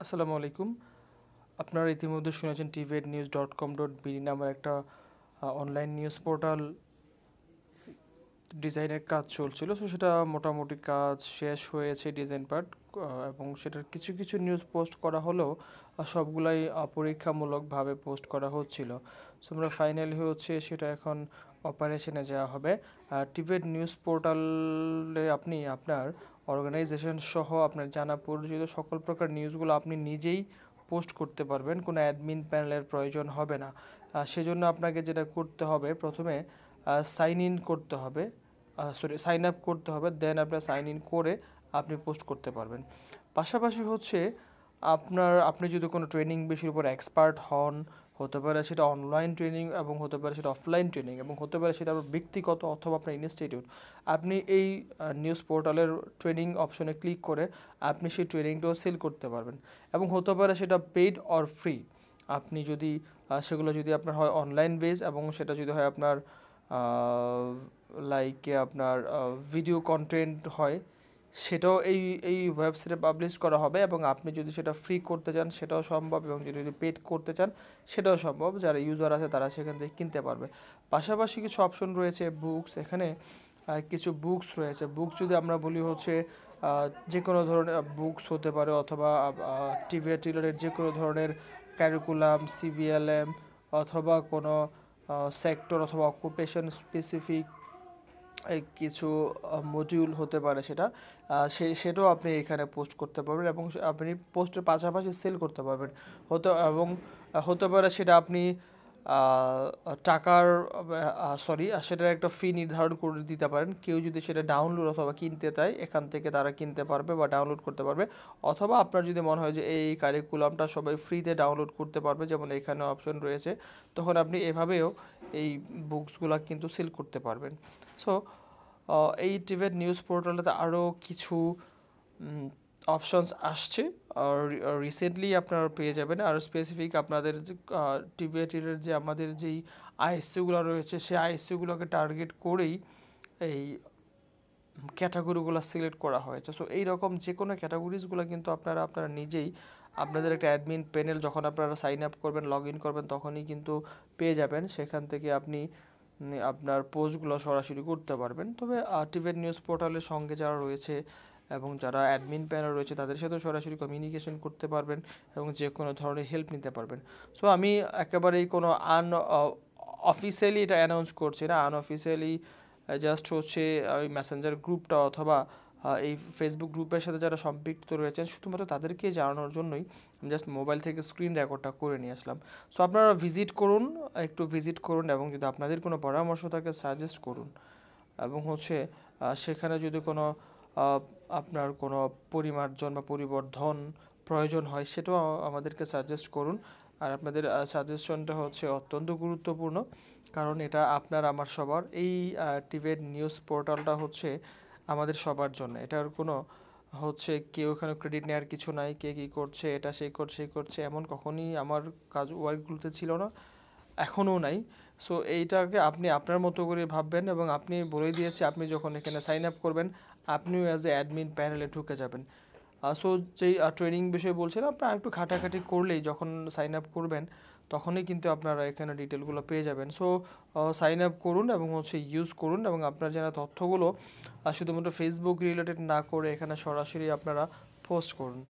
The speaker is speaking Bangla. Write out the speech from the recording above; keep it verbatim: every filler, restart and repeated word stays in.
আসসালামু আলাইকুম। আপনারা ইতিমধ্যে শুনেছেন TV eight news dot com dot BD নামের একটা অনলাইন নিউজ পোর্টাল ডিজাইনের কাজ চলছিল। সো সেটা মোটামুটি কাজ শেষ হয়েছে ডিজাইন পার্ট, এবং সেটার কিছু কিছু নিউজ পোস্ট করা হলেও সবগুলাই পরীক্ষামূলকভাবে পোস্ট করা হচ্ছিল। সো আমরা ফাইনালি হচ্ছে সেটা এখন অপারেশনে যাওয়া হবে। টিভিএট নিউজ পোর্টালে আপনি আপনার অর্গানাইজেশন সহ আপনার জানা পরিচিত সকল প্রকার নিউজগুলো আপনি নিজেই পোস্ট করতে পারবেন, কোনো অ্যাডমিন প্যানেলের প্রয়োজন হবে না। সেজন্য আপনাকে যেটা করতে হবে, প্রথমে সাইন ইন করতে হবে, সরি সাইন আপ করতে হবে, দেন আপনার সাইন ইন করে আপনি পোস্ট করতে পারবেন। পাশাপাশি হচ্ছে আপনার আপনি যদি কোনো ট্রেনিং বিষয়ের উপর এক্সপার্ট হন, হতে পারে সেটা অনলাইন ট্রেনিং এবং হতে পারে সেটা অফলাইন ট্রেনিং এবং হতে পারে সেটা ব্যক্তিগত অথবা আপনার ইনস্টিটিউট, আপনি এই নিউজ পোর্টালের ট্রেনিং অপশনে ক্লিক করে আপনি সেই ট্রেনিংটাও সেল করতে পারবেন। এবং হতে পারে সেটা পেইড অর ফ্রি, আপনি যদি সেগুলো যদি আপনার হয় অনলাইন বেস এবং সেটা যদি হয় আপনার লাইক আপনার ভিডিও কন্টেন্ট হয়, সেটাও এই এই ওয়েবসাইটে পাবলিশ করা হবে। এবং আপনি যদি সেটা ফ্রি করতে চান সেটাও সম্ভব, এবং যদি পেড করতে চান সেটাও সম্ভব। যারা ইউজার আছে তারা সেখান থেকে কিনতে পারবে। পাশাপাশি কিছু অপশন রয়েছে বুকস, এখানে কিছু বুকস রয়েছে। বুকস যদি আমরা বলি হচ্ছে যে কোনো ধরনের বুকস হতে পারে, অথবা টিভিএট রিলেটেড যে কোনো ধরনের ক্যারিকুলাম, সিভিএলএম, অথবা কোনো সেক্টর অথবা অকুপেশন স্পেসিফিক কিছু মডিউল হতে পারে, সেটা সেই সেটাও আপনি এখানে পোস্ট করতে পারবেন এবং আপনি পোস্টের পাশাপাশি সেল করতে পারবেন। হতে এবং হতে পারে সেটা আপনি টাকার সরি সেটার একটা ফি নির্ধারণ করে দিতে পারেন। কেউ যদি সেটা ডাউনলোড অথবা কিনতে চায় এখান থেকে তারা কিনতে পারবে বা ডাউনলোড করতে পারবে। অথবা আপনার যদি মনে হয় যে এই কারিকুলামটা সবাই ফ্রিতে ডাউনলোড করতে পারবে, যেমন এখানে অপশন রয়েছে, তখন আপনি এভাবেও এই বুকসগুলো কিন্তু সেল করতে পারবেন। সো এই টিভিএট নিউজ পোর্টালটাতে আরও কিছু অপশনস আসছে, আর রিসেন্টলি আপনারা পেয়ে যাবেন। আর স্পেসিফিক আপনাদের যে টিভিএটের যে আমাদের যেই আইএসসিগুলো রয়েছে, সেই আইএসসিগুলোকে টার্গেট করেই এই ক্যাটাগরিগুলো সিলেক্ট করা হয়েছে। সো এইরকম যে কোনো ক্যাটাগরিজগুলো কিন্তু আপনারা আপনারা নিজেই আপনাদের একটা অ্যাডমিন প্যানেল যখন আপনারা সাইন আপ করবেন, লগ ইন করবেন, তখনই কিন্তু পেয়ে যাবেন। সেখান থেকে আপনি আপনার পোস্টগুলো সরাসরি করতে পারবেন। তবে টিভিএট নিউজ পোর্টালের সঙ্গে যারা রয়েছে এবং যারা অ্যাডমিন প্যানেল রয়েছে তাদের সাথেও সরাসরি কমিউনিকেশন করতে পারবেন এবং যে কোনো ধরনের হেল্প নিতে পারবেন। সো আমি একেবারেই কোনো আন অফিসিয়ালি এটা অ্যানাউন্স করছি না, আনঅফিসিয়ালি জাস্ট হচ্ছে ওই মেসেঞ্জার গ্রুপটা অথবা এই ফেসবুক গ্রুপের সাথে যারা সম্পৃক্ত রয়েছেন শুধুমাত্র তাদেরকে জানানোর জন্যই আমি জাস্ট মোবাইল থেকে স্ক্রিন রেকর্ডটা করে নিয়ে আসলাম। সো আপনারা ভিজিট করুন, একটু ভিজিট করুন, এবং যদি আপনাদের কোনো পরামর্শ থাকে সাজেস্ট করুন। এবং হচ্ছে সেখানে যদি কোনো আপনার কোনো পরিমার্জন বা পরিবর্ধন প্রয়োজন হয় সেটাও আমাদেরকে সাজেস্ট করুন। আর আপনাদের সাজেশনটা হচ্ছে অত্যন্ত গুরুত্বপূর্ণ, কারণ এটা আপনার আমার সবার, এই টিভিএট নিউজ পোর্টালটা হচ্ছে আমাদের সবার জন্য। এটার কোনো হচ্ছে কেউ এখানে ক্রেডিট নেওয়ার কিছু নাই, কে কী করছে এটা সে করছে সে করছে এমন কখনই আমার কাজ ওয়ার্কগুলোতে ছিল না, এখনও নাই। সো এইটাকে আপনি আপনার মতো করে ভাববেন, এবং আপনি বলে দিয়েছে আপনি যখন এখানে সাইন আপ করবেন আপনিও অ্যাজ এ অ্যাডমিন প্যানেলে ঢুকে যাবেন। সো যেই ট্রেনিং বিষয়ে বলছিলাম, আপনারা একটু ঘাটাঘাটি করলেই যখন সাইন আপ করবেন তখনই কিন্তু আপনারা এখানে ডিটেলগুলো পেয়ে যাবেন। সো সাইন আপ করুন এবং হচ্ছে ইউজ করুন, এবং আপনার যেন তথ্যগুলো শুধুমাত্র ফেসবুক রিলেটেড না করে এখানে সরাসরি আপনারা পোস্ট করুন।